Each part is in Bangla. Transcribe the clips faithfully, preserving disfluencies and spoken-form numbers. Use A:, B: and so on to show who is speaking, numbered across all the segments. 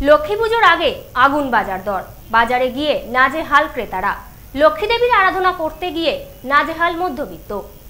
A: লক্ষ্মী পুজোর আগে আগুন বাজার দর, বাজারে গিয়ে নাজেহাল ক্রেতারা। লক্ষ্মী দেবীর আরাধনা করতে গিয়ে নাজেহাল মধ্যবিত্ত।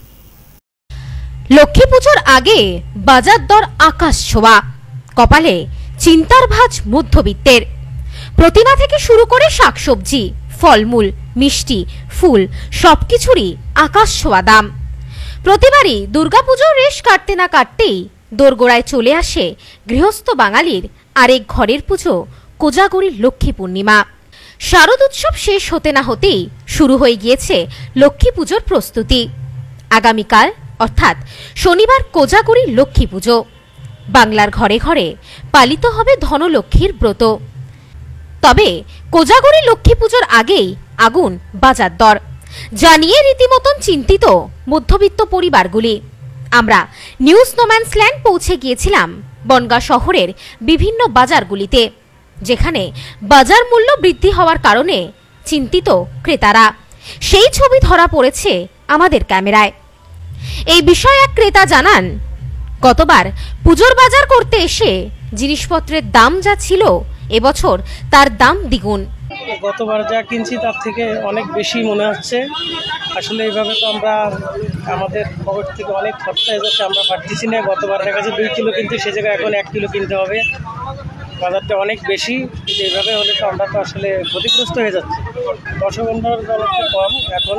B: লক্ষ্মী পুজোর আগে বাজার দর আকাশ ছোঁয়া, কপালে চিন্তার ভাঁজ মধ্যবিত্তের। প্রতিমা থেকে শুরু করে শাকসবজি, ফলমূল, মিষ্টি, ফুল সবকিছুরই আকাশ ছোঁয়া দাম। প্রতিবারই দুর্গাপুজোর রেশ কাটতে না কাটতেই দোরগোড়ায় চলে আসে গৃহস্থ বাঙালির আরেক ঘরের পুজো, কোজাগরীর লক্ষ্মী পূর্ণিমা। শারদ উৎসব শেষ হতে না হতেই শুরু হয়ে গিয়েছে লক্ষ্মী পুজোর প্রস্তুতি। আগামীকাল অর্থাৎ শনিবার কোজাগরীর লক্ষ্মী পুজো। বাংলার ঘরে ঘরে পালিত হবে ধনলক্ষ্মীর ব্রত। তবে কোজাগরী লক্ষ্মী পুজোর আগেই আগুন বাজার দর, যা নিয়ে রীতিমতন চিন্তিত মধ্যবিত্ত পরিবারগুলি। আমরা নিউজ নোম্যান্সল্যান্ড পৌঁছে গিয়েছিলাম বনগাঁ শহরের বিভিন্ন বাজারগুলিতে, যেখানে বাজার মূল্য বৃদ্ধি হওয়ার কারণে চিন্তিত ক্রেতারা। সেই ছবি ধরা পড়েছে আমাদের ক্যামেরায়। এই বিষয়ে এক ক্রেতা জানান, গতবার পুজোর বাজার করতে এসে জিনিসপত্রের দাম যা ছিল, এবছর তার দাম দ্বিগুণ।
C: গতবার যা কিনছি তার থেকে অনেক বেশি মনে হচ্ছে। আসলে এইভাবে তো আমরা আমাদের পকেট থেকে অনেক খরচা হয়ে যাচ্ছে, আমরা পারতেছি না। গতবার দেখা যাচ্ছে দুই কিলো কিনতে, সে জায়গায় এখন এক কিলো কিনতে হবে। বাজারটা অনেক বেশি, কিন্তু এইভাবে হলে তো আমরা তো আসলে ক্ষতিগ্রস্ত হয়ে যাচ্ছি। রসগন্ধার দাম একটু কম, এখন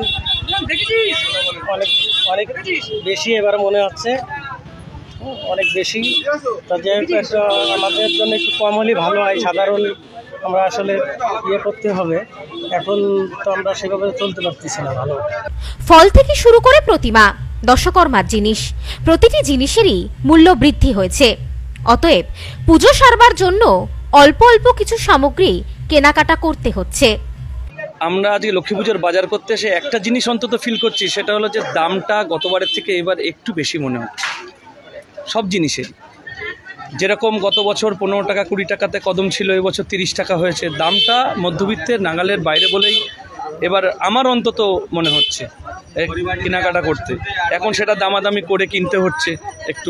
C: অনেক অনেক বেশি এবার মনে হচ্ছে, অনেক বেশি। তা যেহেতু একটা আমাদের জন্য একটু কম হলে ভালো হয়। সাধারণ আমরা আসলে ইয়ে করতে হবে, এখন তো আমরা সেভাবে চলতে পারতেছি না ভালো।
B: ফল থেকে শুরু করে প্রতিমা, দশকর্মার জিনিস, প্রতিটি জিনিসেরই মূল্য বৃদ্ধি হয়েছে। অতএব পুজো সারবার জন্য অল্প অল্প কিছু সামগ্রী কেনাকাটা করতে হচ্ছে।
D: আমরা আজকে লক্ষ্মী পুজোর বাজার করতে এসে একটা জিনিস অন্তত ফিল করছি, সেটা হলো যে দামটা গতবারের থেকে এবার একটু বেশি মনে হচ্ছে সব জিনিসের। যেরকম গত বছর পনেরো টাকা কুড়ি টাকাতে কদম ছিল, এবছর তিরিশ টাকা হয়েছে। দামটা মধ্যবিত্তের নাগালের বাইরে বলেই এবার আমার অন্তত মনে হচ্ছে কেনাকাটা করতে। এখন সেটা দামাদামি করে কিনতে হচ্ছে একটু।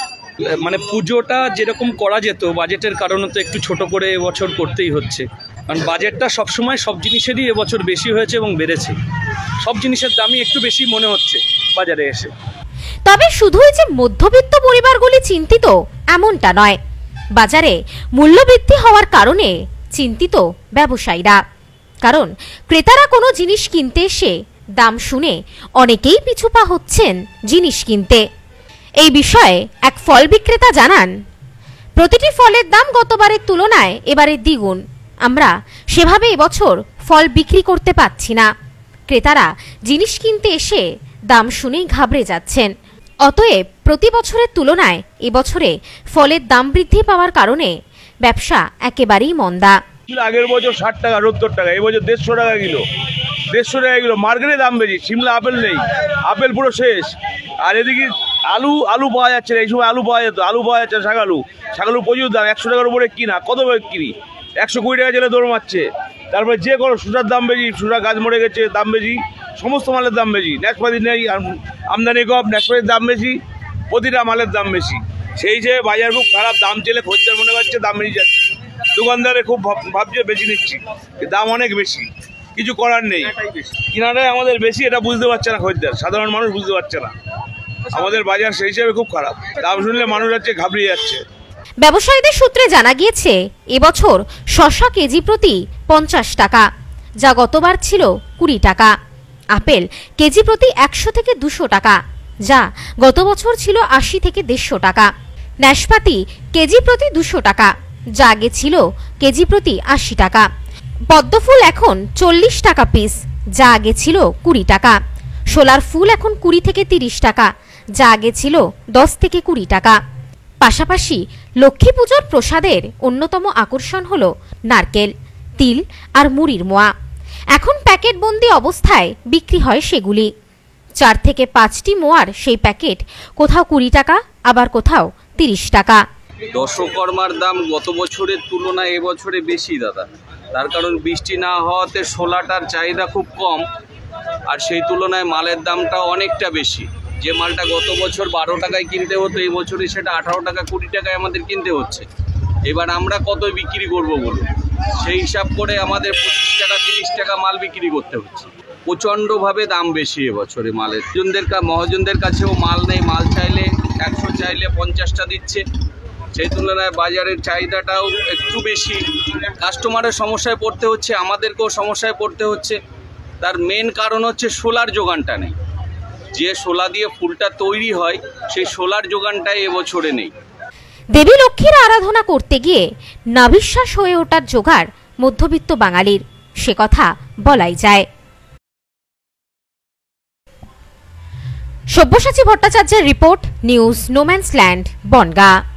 D: মানে পুজোটা যেরকম করা যেত বাজেটের কারণে তো একটু ছোট করে এবছর করতেই হচ্ছে, কারণ বাজেটটা সবসময় সব জিনিসেরই এবছর বেশি হয়েছে এবং বেড়েছে। সব জিনিসের দামই একটু বেশি মনে হচ্ছে বাজারে এসে।
B: তবে শুধুই যে মধ্যবিত্ত পরিবারগুলি চিন্তিত এমনটা নয়, বাজারে মূল্যবৃদ্ধি হওয়ার কারণে চিন্তিত ব্যবসায়ীরা। কারণ ক্রেতারা কোনো জিনিস কিনতে এসে দাম শুনে অনেকেই পিছুপা হচ্ছেন জিনিস কিনতে। এই বিষয়ে এক ফল বিক্রেতা জানান, প্রতিটি ফলের দাম গতবারের তুলনায় এবারে দ্বিগুণ। আমরা সেভাবে এবছর ফল বিক্রি করতে পারছি না। ক্রেতারা জিনিস কিনতে এসে দাম শুনেই ঘাবড়ে যাচ্ছেন। অতএব প্রতি বছরের তুলনায় এবছরে ফলের দাম বৃদ্ধি পাওয়ার কারণে ব্যবসা একেবারেই মন্দা।
E: আগের বছর ষাট টাকা সত্তর টাকা, এবছর দেড়শো টাকা কিলো দেড়শো টাকা কিলো মার্কেটে দাম বেশি। সিমলা আপেল নেই, আপেল পুরো শেষ। আর এদিকে আলু আলু পাওয়া যাচ্ছে না, এই সময় আলু পাওয়া যেত, আলু পাওয়া যাচ্ছে না। শাকালু শাকালু প্রচুর দাম, একশো টাকার উপরে কিনা, কত কিনি একশো কুড়ি টাকা চলে দৌড় মারছে। তারপরে যে কোনো সুতার দাম বেশি, সুতা গাছ মরে গেছে দাম বেশি, সমস্ত মালের দাম বেশি। ন্যাশপাতি নেই, আমদানি কম, ন্যাশপাতির দাম বেশি, প্রতিটা মালের দাম বেশি। সেই যে বাজার খুব খারাপ, দাম চেলে খদ্দের মনে করছে দাম বেশি যাচ্ছে। দোকানদারে খুব ভাবছে বেশি নিচ্ছি, দাম অনেক বেশি, কিছু করার নেই। কিনাটাই আমাদের বেশি, এটা বুঝতে পারছে না খদ্দের, সাধারণ মানুষ বুঝতে পারছে না। আমাদের বাজার সেই হিসেবে খুব খারাপ, দাম শুনলে মানুষ যাচ্ছে ঘাবড়িয়ে যাচ্ছে।
B: ব্যবসায়ীদের সূত্রে জানা গিয়েছে এবছর শসা কেজি প্রতি পঞ্চাশ টাকা, যা গতবার ছিল কুড়ি টাকা। আপেল কেজি প্রতি একশো থেকে দুশো টাকা, যা গত বছর ছিল আশি থেকে দেড়শো টাকা। নাশপাতি কেজি প্রতি দুশো টাকা, যা আগে ছিল কেজি প্রতি আশি টাকা। পদ্মফুল এখন চল্লিশ টাকা পিস, যা আগে ছিল কুড়ি টাকা। শোলার ফুল এখন কুড়ি থেকে তিরিশ টাকা, যা আগে ছিল দশ থেকে কুড়ি টাকা। পাশাপাশি লক্ষ্মী পুজোর প্রসাদের অন্যতম আকর্ষণ হল নারকেল, তিল আর মুড়ির মোয়া। এখন প্যাকেটবন্দি অবস্থায় বিক্রি হয় সেগুলি। চার থেকে পাঁচটি মোয়ার সেই প্যাকেট কোথাও কুড়ি টাকা, আবার কোথাও তিরিশ টাকা।
D: দশকর্মার দাম গত বছরের তুলনায় এবছরে বেশি দাদা, তার কারণ বৃষ্টি না হওয়াতে শোলাটার চাহিদা খুব কম, আর সেই তুলনায় মালের দামটা অনেকটা বেশি। যে মালটা গত বছর বারো টাকায় কিনতে হতো, এই বছরে সেটা আঠারো টাকা কুড়ি টাকায় আমাদের কিনতে হচ্ছে।
F: এবার আমরা কত বিক্রি করব বলুন, সেই হিসাব করে আমাদের পঁচিশ টাকা তিরিশ টাকা মাল বিক্রি করতে হচ্ছে। প্রচণ্ডভাবে দাম বেশি এবছরে মালের। জনদের মহাজনদের কাছেও মাল নেই, মাল চাইলে একশো চাইলে পঞ্চাশটা দিচ্ছে, সেই তুলনায় বাজারের চাহিদাটাও একটু বেশি। কাস্টমারের সমস্যায় পড়তে হচ্ছে, আমাদেরকেও সমস্যায় পড়তে হচ্ছে। তার মেন কারণ হচ্ছে সোলার যোগানটা নেই। যে সোলা দিয়ে ফুলটা তৈরি হয় সেই সোলার যোগানটাই এবছরে নেই।
B: দেবী লক্ষ্মীর আরাধনা করতে গিয়ে নাবিশ্বাস হয়ে ওঠার জোগাড় মধ্যবিত্ত বাঙালির, সে কথা বলাই যায়। সব্যসাচী ভট্টাচার্যের রিপোর্ট, নিউজ নোম্যান্সল্যান্ড, বনগাঁ।